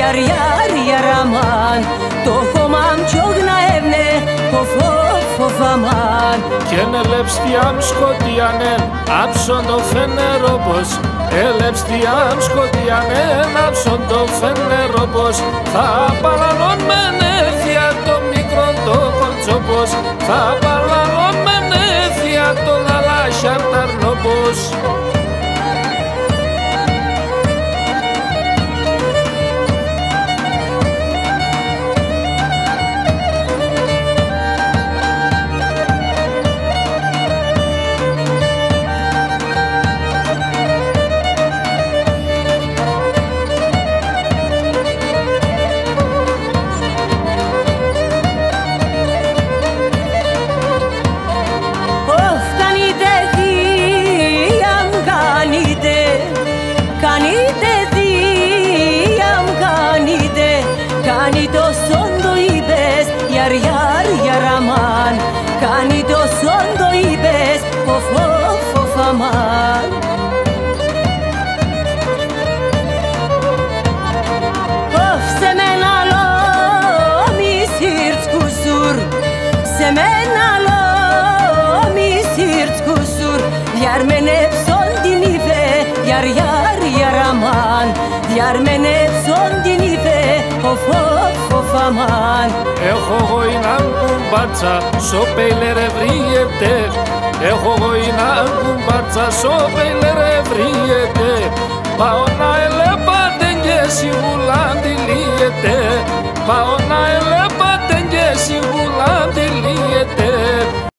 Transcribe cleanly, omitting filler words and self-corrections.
yar aman to khomam chognaevne of aman Kenelebstiam skotianen apson to fenerobos Ελευστιάν σκοτιανέν άψον το φενερόπος Θα παραλών μεν έφια το μικρό το κολτσόπος Θα παραλών μεν έφια το λαλάσιαν ταρνόπος Yar aman Kani to sondo ibes of aman Of semenalo mi sirts kusur Semenalo mi sirts kusur Yar menep sondinive Yar aman Yar menep sondinive of aman Έχω γοηνάν κουμπάτσα, σοπέιλερ ευρίεται Έχω γοηνάν κουμπάτσα, σοπέιλερ ευρίεται Πάω να ελέπατεν και σιγουλάν τυλίεται Πάω να ελέπατεν και σιγουλάν τυλίεται